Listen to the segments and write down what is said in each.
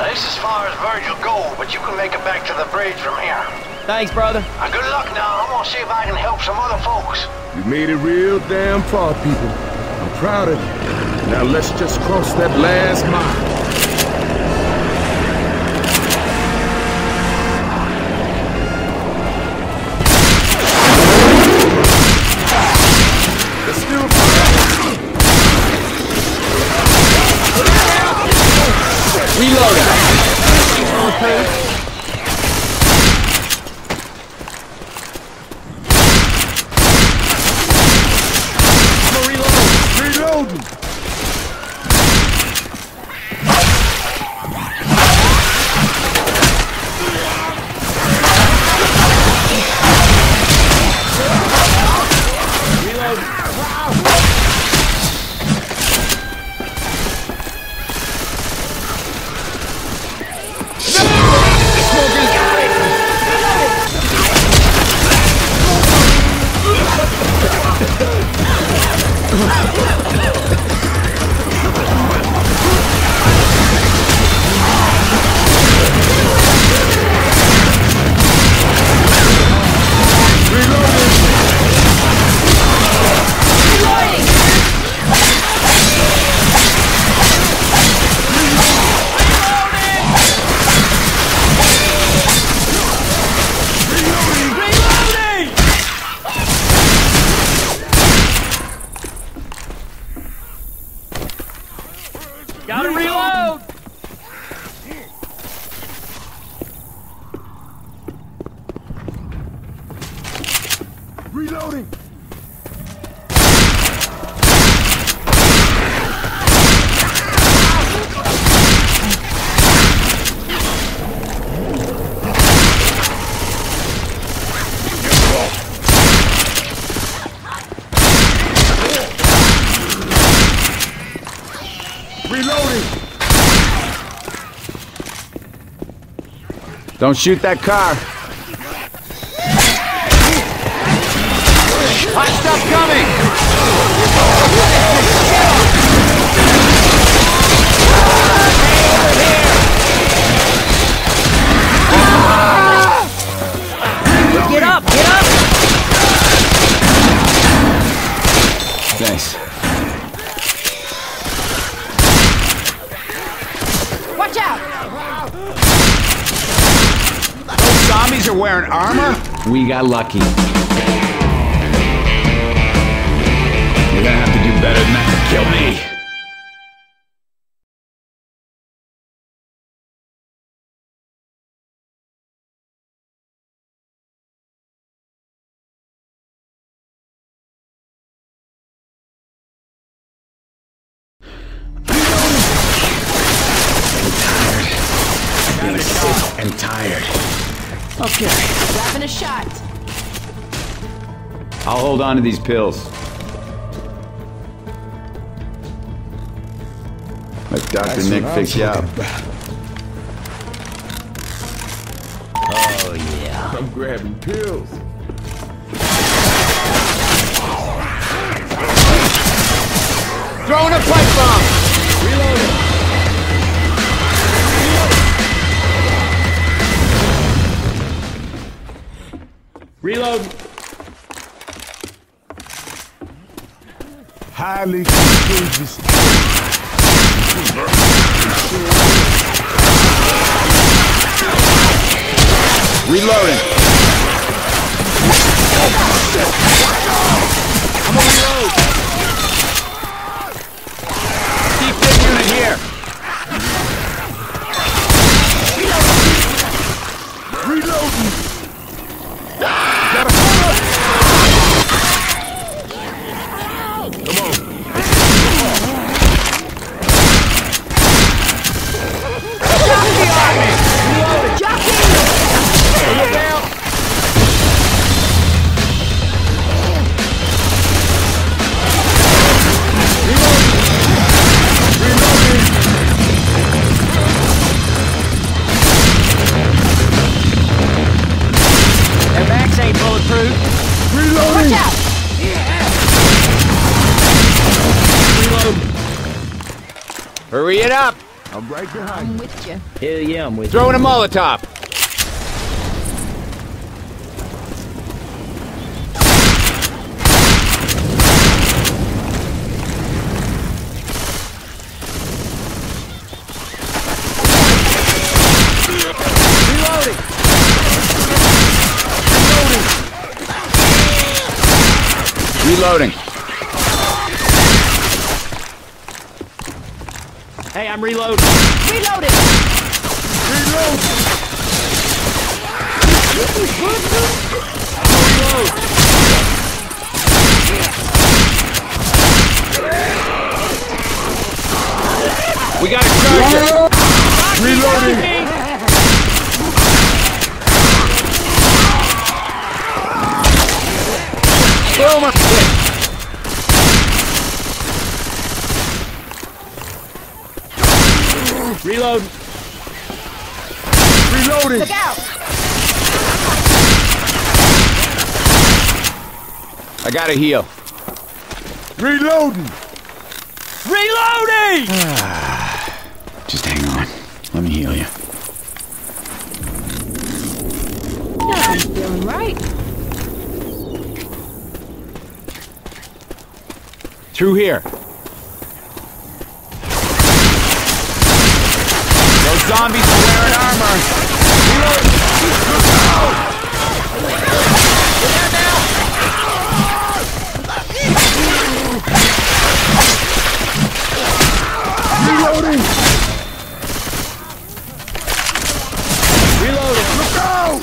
This is as far as Virgil go, but you can make it back to the bridge from here. Thanks, brother. Good luck now. I'm gonna see if I can help some other folks. You made it real damn far, people. I'm proud of you. Now let's just cross that last mile. Reloading. Reloading. Gotta reload! Reloading. Don't shoot that car. Hot stuff coming! Get up! Get up! Thanks. Watch out! Zombies are wearing armor? We got lucky. You're gonna have to do better than that to kill me. I'm sick and tired. Okay. Grabbing a shot. I'll hold on to these pills. Let Dr. Nick fix you up. Oh, yeah. I'm grabbing pills. Throwing a pipe bomb! Reloading! Reload! Highly contagious. Reloading! I'm gonna reload! Keep this unit here! Reloading! Watch out! Hurry it up! I'm right behind I'm you. with you. Hell yeah, I'm with you. Throwing a Molotov. Reloading. Hey, I'm reloading. Reloading. We got a charger. Reloading! Boomer. Reload. Reloading! Look out. I gotta heal. Reloading! Reloading! Just hang on. Let me heal you. Now I'm feeling right. Through here. Those zombies are wearing armor. Reloading! Reloading. Look out!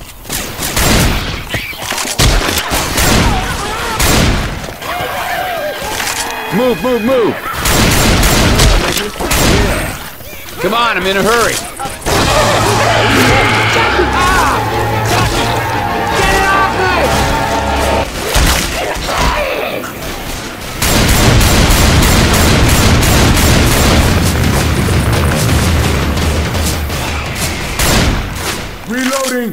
Move, move, move. Come on, I'm in a hurry. Reloading!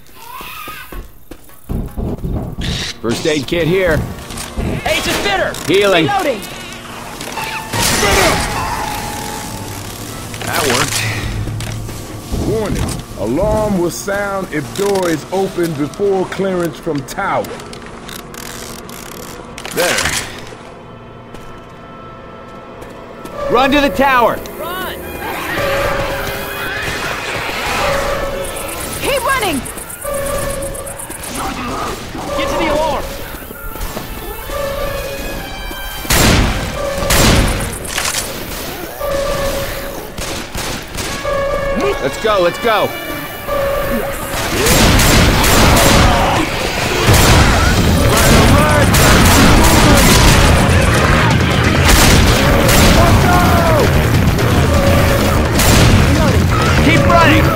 First aid kit here. Hey, it's a spitter! Healing. Reloading. That worked. Warning. Alarm will sound if door is open before clearance from tower. Better. Run to the tower. Run! Keep running. Get to the alarm! Let's go, let's go. Keep running.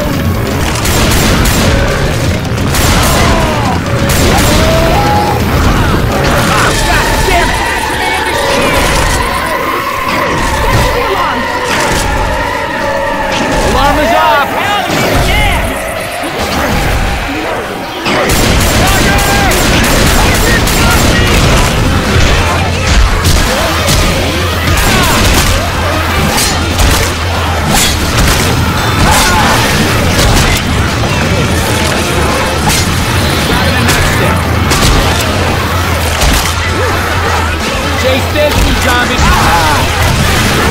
Alarm is off. Chase this, you zombies!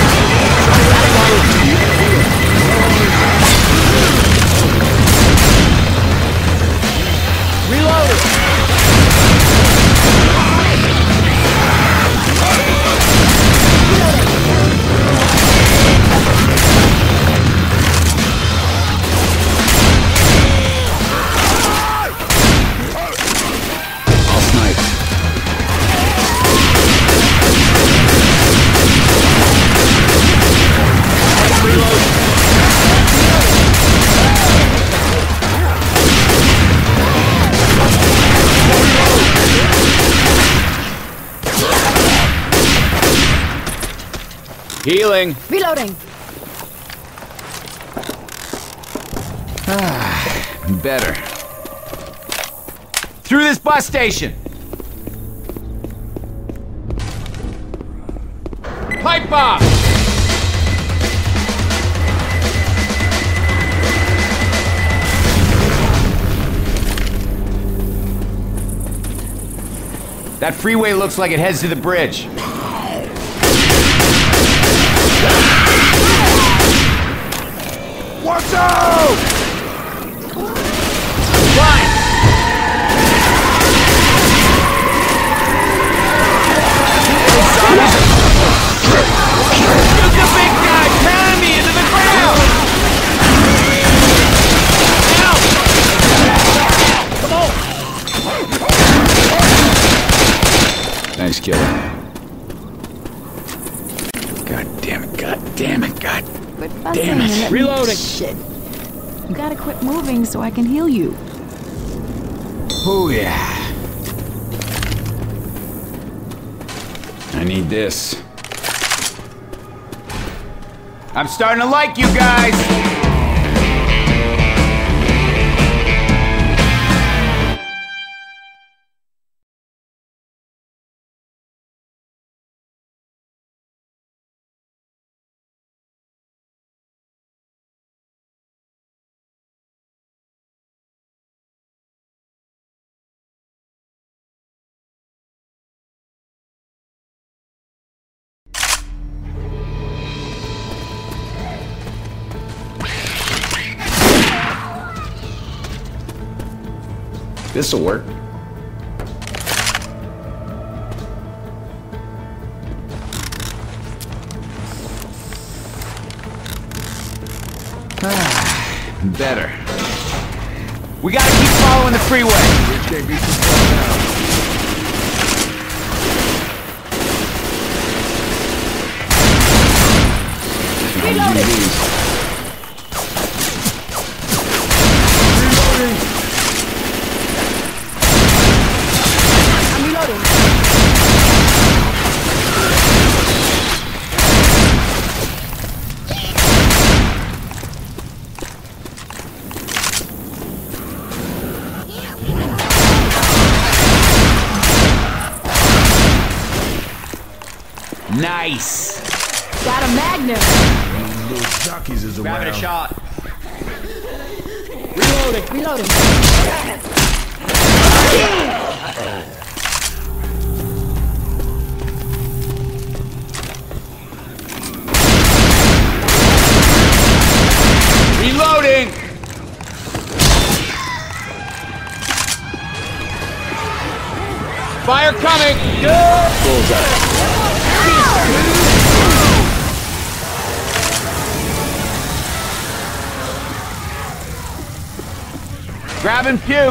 I'll snipe. Healing. Reloading. Better. Through this bus station. Pipe bomb. That freeway looks like it heads to the bridge. Watch out! Fine! Shoot the big guy! Pound me into the ground! Help! Come on! Nice kill. God damn it, God damn it, God. Quit fussing Damn it. and let me- Reloading. Shit. You gotta quit moving so I can heal you. Oh yeah. I need this. I'm starting to like you guys! This'll work. Better. We gotta keep following the freeway. Can't be too far now. Nice. Got a magnum. Little jockeys is around. Grabbing a shot. Reloading. Reloading. Reloading. Fire coming. Bullseye. Grab and puke.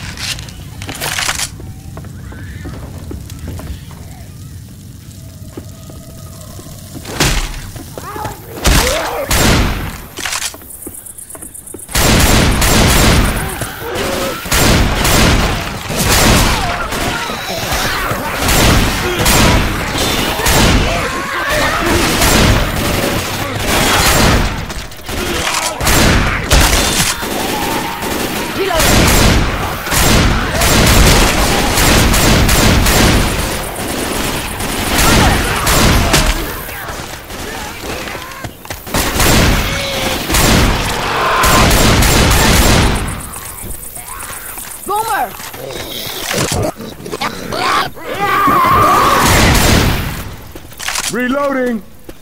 Reloading!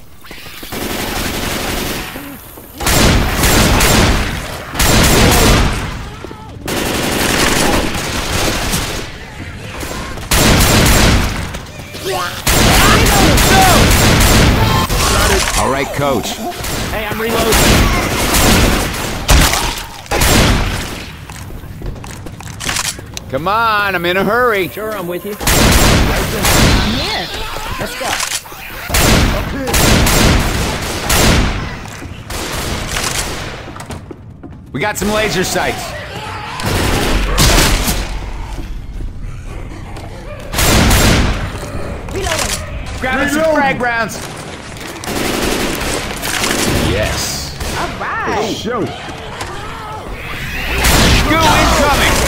All right, coach. Hey, I'm reloading. Come on, I'm in a hurry. Sure, I'm with you. I'm here. Let's go. We got some laser sights. Reloading. Grabbing some frag rounds. Yes. All right. Shoot! Goo incoming.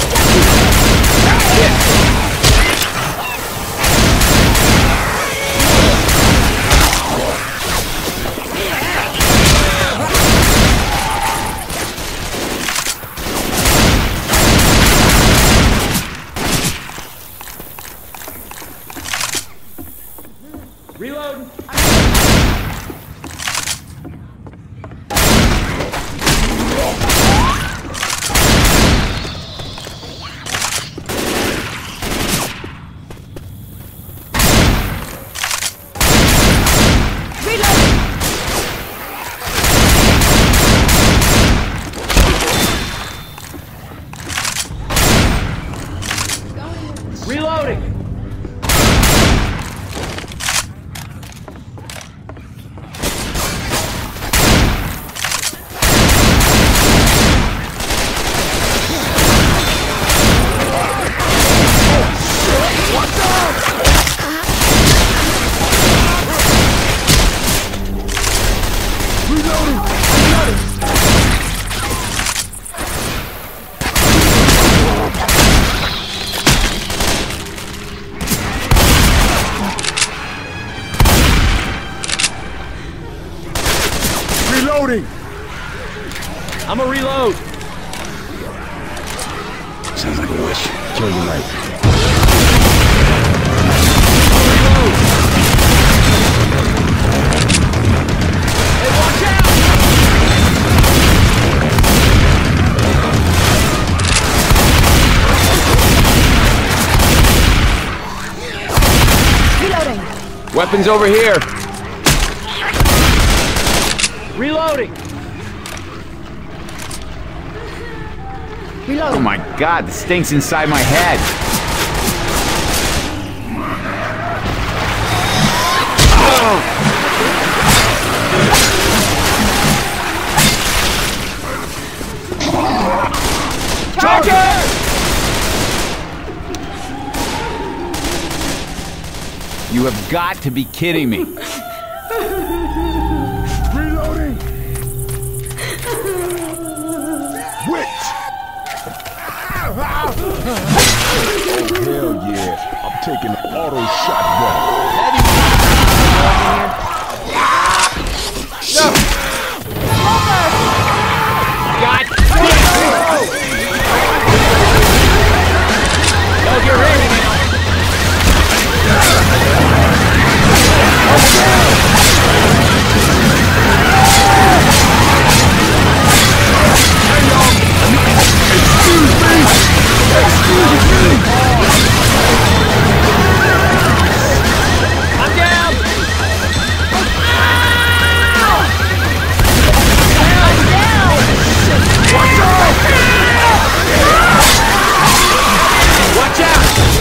Reload! Sounds like a wish. Kill your life. Hey, watch out! Reloading. Weapons over here. Reloading! Oh my God, the stink's inside my head. Charger! You have got to be kidding me. Reloading! Witch! Hell yeah, I'm taking an auto shotgun. God damn! Don't get ready now! I'm down! Watch out!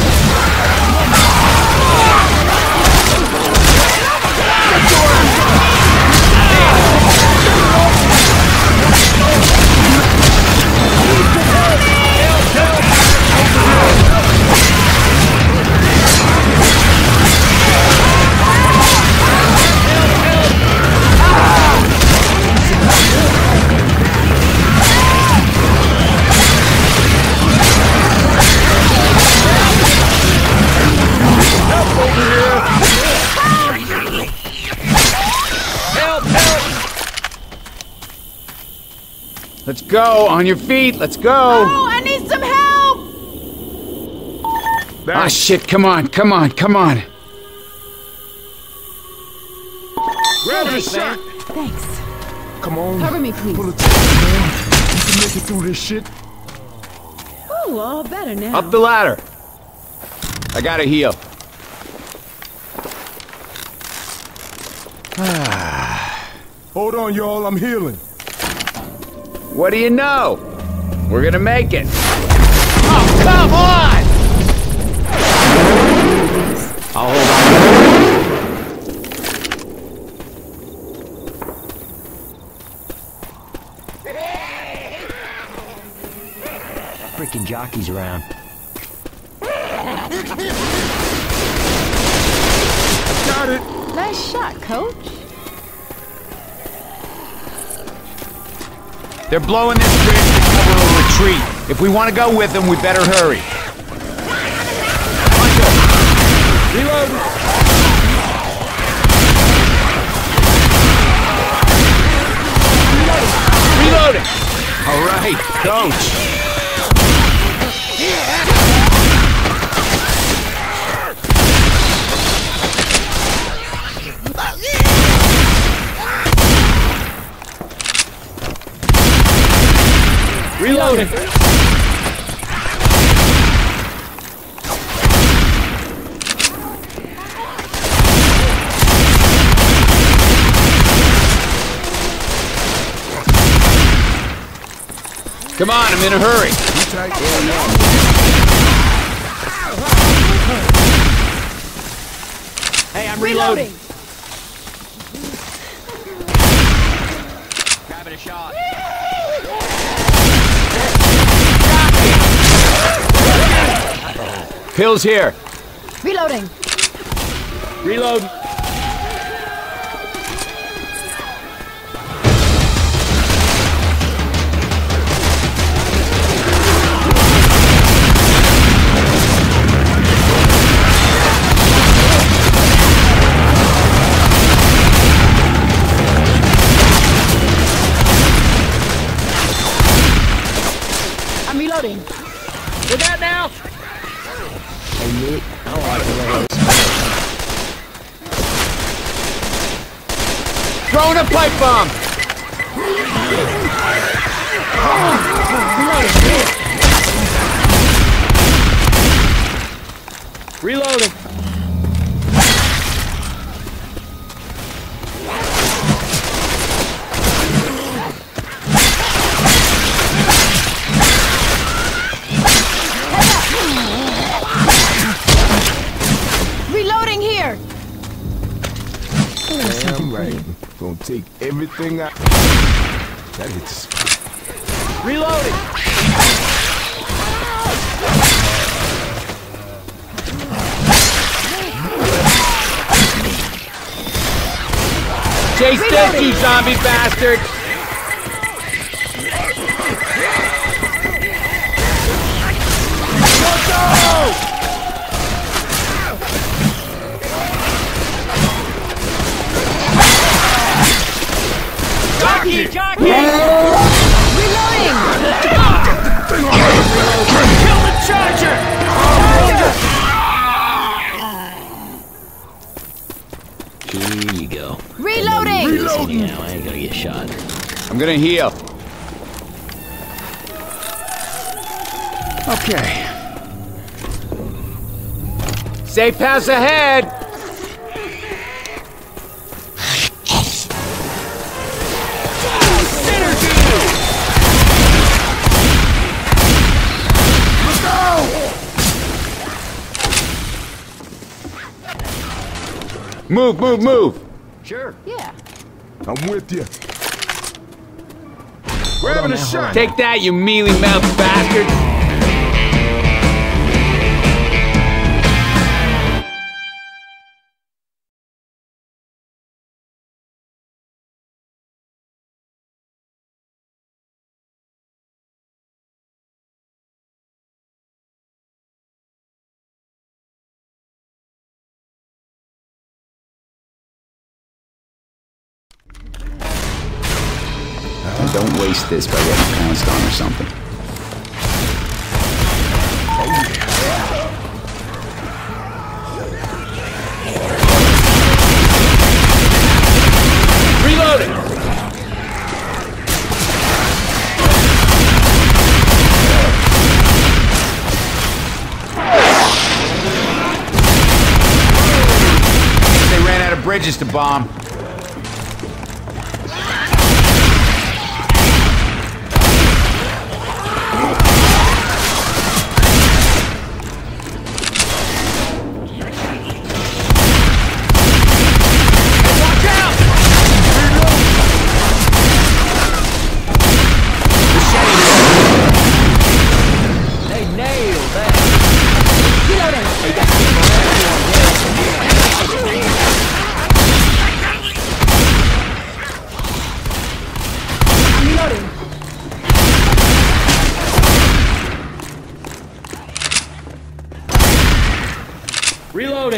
Let's go, on your feet, let's go. Oh, I need some help! Ah, shit, come on, come on, come on. Grab the shot! Thanks. Come on. Cover me, please. Pull it together, man. You can make it through this shit. Oh, all better now. Up the ladder. I gotta heal. Hold on, y'all, I'm healing. What do you know? We're gonna make it. Oh, come on! I'll hold on. Freaking jockeys around. Got it. Nice shot, coach. They're blowing this bridge to cover a retreat. If we want to go with them, we better hurry. Reload! Reloading! All right, coach. Reloading! Come on, I'm in a hurry. Hey, I'm reloading! Grabbing a shot. Pills here. Reloading. Reload! Reloading. Look out now! Hey, Nick. I don't like the way Throwing a pipe bomb! Reloading. Reloading here. Damn right. Gonna take everything I... That hit the spot. Reloading. Chase this, you zombie bastard! Jockey! Jockey! Reloading. Kill the charger! Here you go. Reloading. Now I ain't gonna get shot. I'm gonna heal. Okay. Safe pass ahead! Move, move, move! Sure. Yeah. I'm with you. Grabbing a shot. Take that, you mealy-mouthed bastard! Don't waste this by getting pounced on or something. Reloading. They ran out of bridges to bomb. Reloading.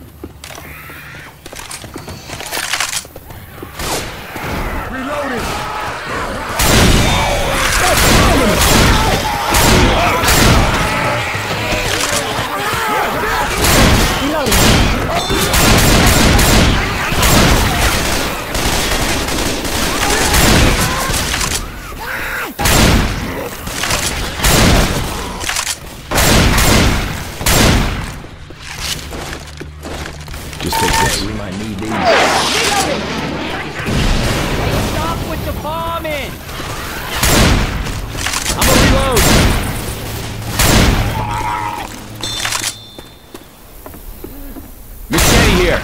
Just take this. We might need these. Stop with the bombing. I'm gonna reload. Machete here.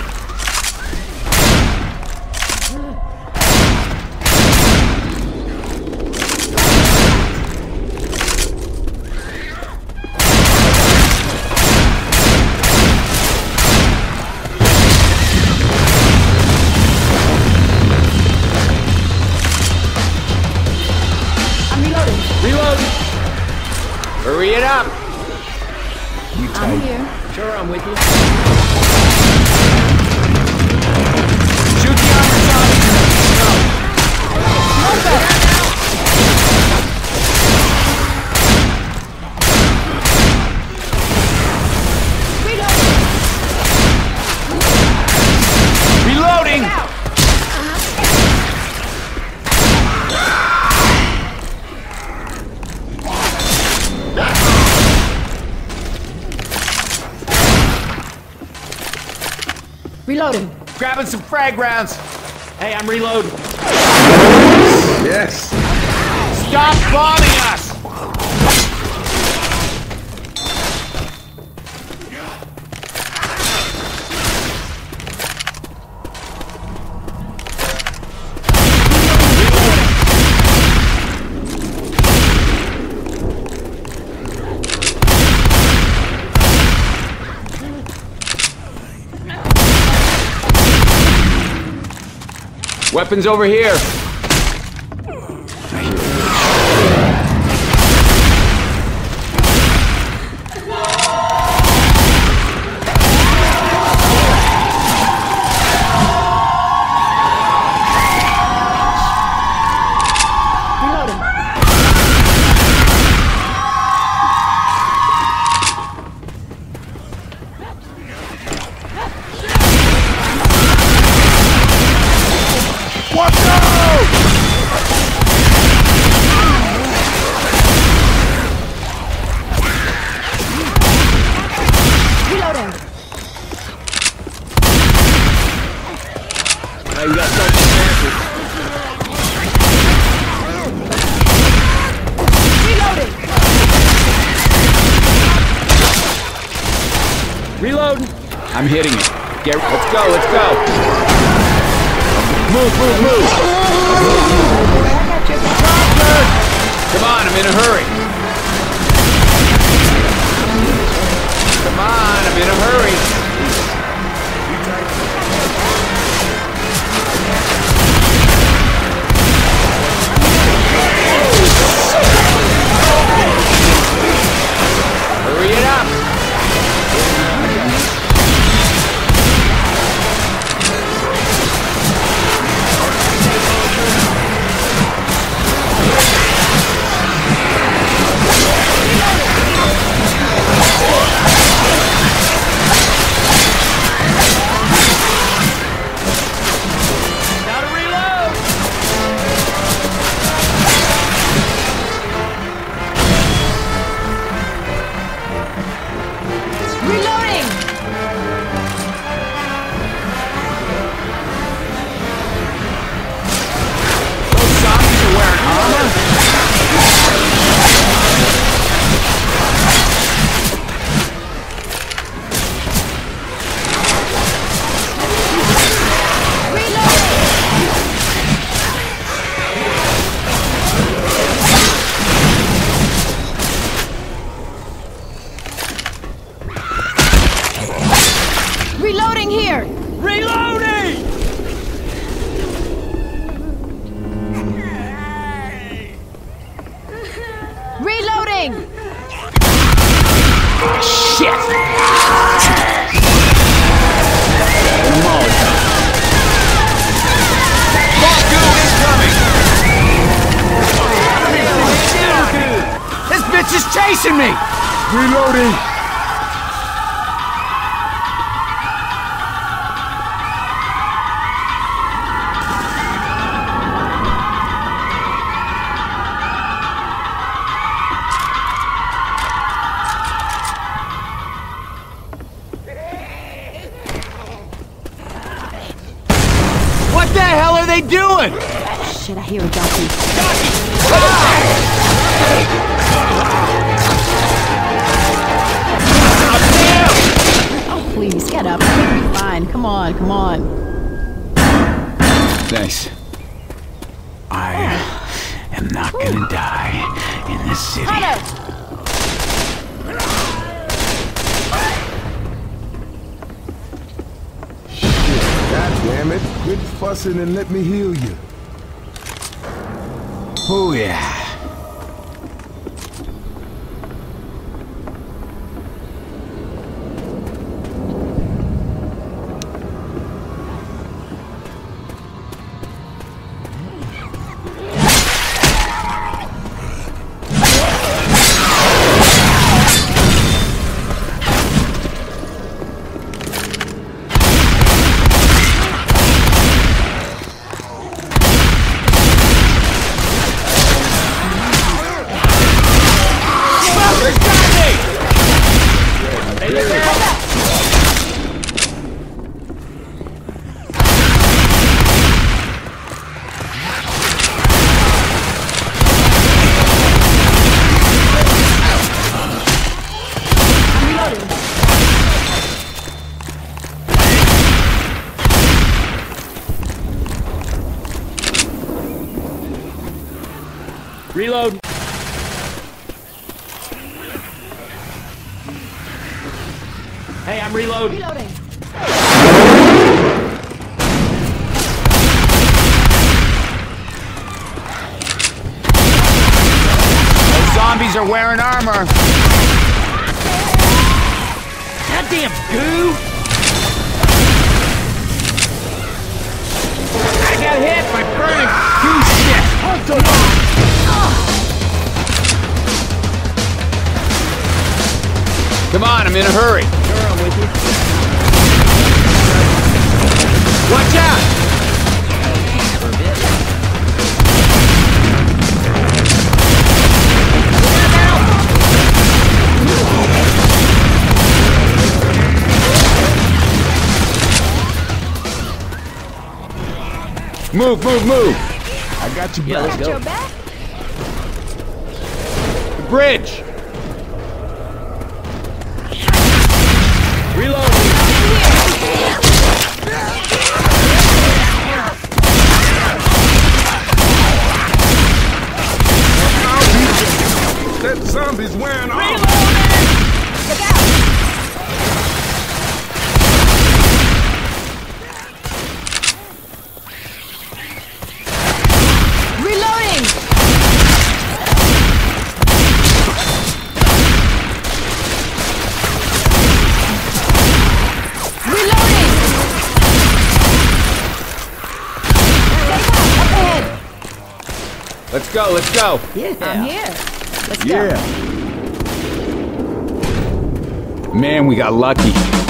Hurry it up! I'm here. Sure, I'm with you. Shoot the armor Reloading. Grabbing some frag rounds. Hey, I'm reloading. Yes. Stop bombing us! Weapons over here. You got something fancy. Reloading. I'm hitting it. Let's go, let's go. Move. Come on, I'm in a hurry. Come on, I'm in a hurry. Hurry it up! Gotta reload! Reloading! Those zombies are wearing armor? Reloading here! Reloading! Reloading! Shit! This bitch is chasing me! Reloading. What the hell are they doing? Shit, I hear a donkey. Oh, please, get up. You'll be fine. Come on. Thanks. I am not gonna die in this city. God damn it. Quit fussing and let me heal you. Oh yeah. Hey, I'm reloading. Reloading. Those zombies are wearing armor. Goddamn goo! I got hit by burning goo shit! Come on, I'm in a hurry. Sure, I'm with you. Watch out! Move, move, move! I got you Yeah, back. let's go. Your back? The bridge! Reloading. That zombie's wearing armor. Look out! Reloading! Reloading! Take out! Up ahead! Let's go, let's go! I'm here. Let's go. Yeah. Man, we got lucky.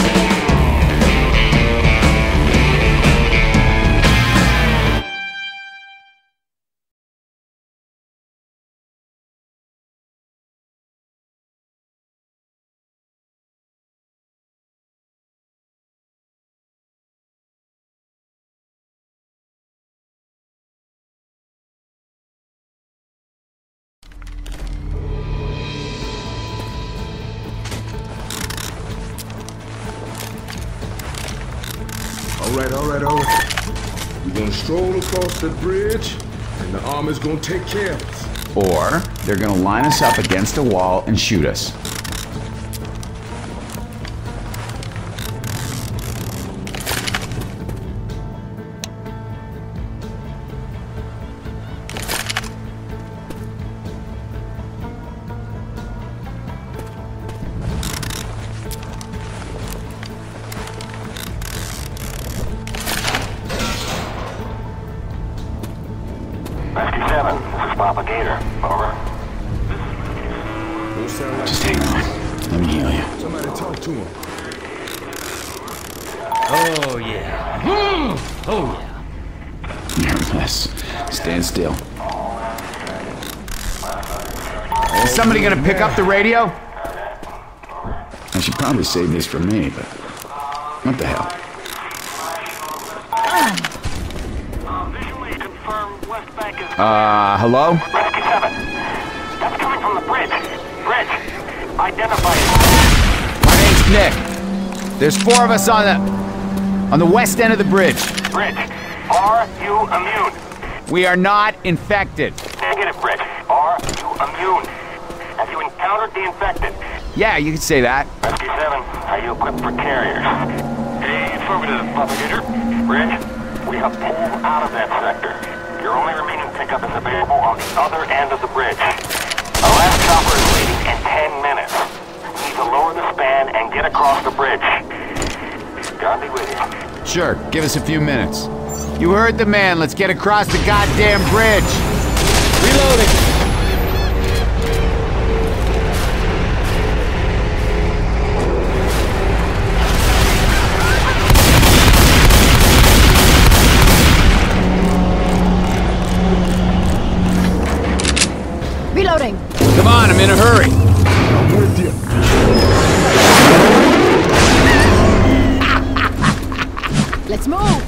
All right. We're gonna stroll across the bridge, and the armor's gonna take care of us. Or they're gonna line us up against a wall and shoot us. Rescue 7, this is Papa Gator. Over. Don't sound like Just hang on. Let me heal you. somebody talk to him. Oh, yeah. Oh, yeah. Nervous. Stand still. Is somebody gonna pick up the radio? I should probably save this for me, but what the hell? Visually confirmed West Bank is... Hello? Rescue 7. That's coming from the bridge. Bridge. Identify it. My name's Nick. There's 4 of us on the west end of the bridge. Bridge. Are you immune? We are not infected. Negative, Bridge. Are you immune? Have you encountered the infected? Yeah, you could say that. Rescue 7, are you equipped for carriers? Affirmative, Papa Gator. Bridge, we have pulled out of that sector. Your only remaining pickup is available on the other end of the bridge. Our last chopper is leaving in 10 minutes. We need to lower the span and get across the bridge. God be with you. Sure, give us a few minutes. You heard the man. Let's get across the goddamn bridge. Reloading. Reloading. Come on, I'm in a hurry. I'm with you. Let's move.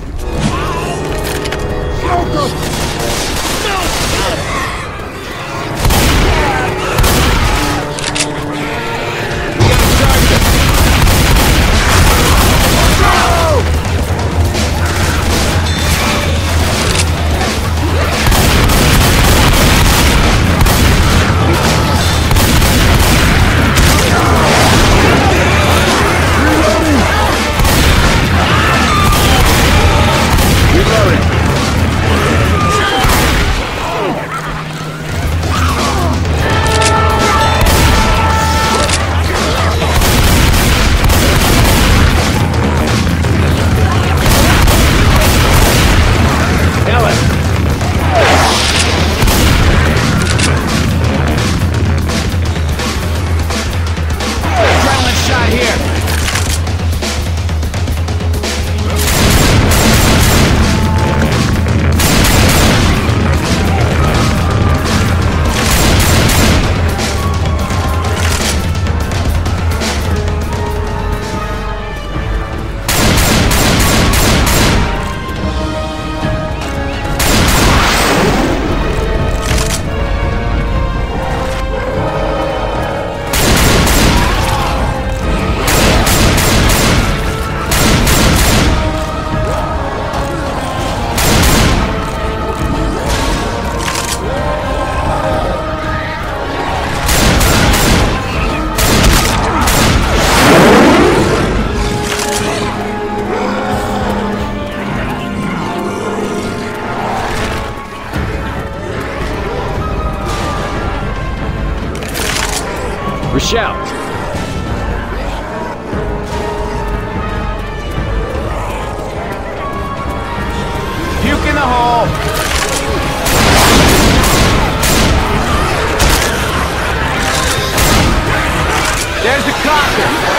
Rochelle. Puke in the hole. There's the copter.